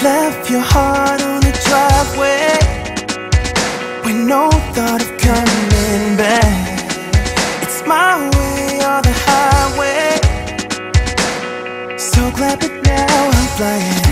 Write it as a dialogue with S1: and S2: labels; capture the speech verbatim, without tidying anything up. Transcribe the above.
S1: Left your heart on the driveway with no thought of coming back. It's my way or the highway. So glad, but now I'm flying.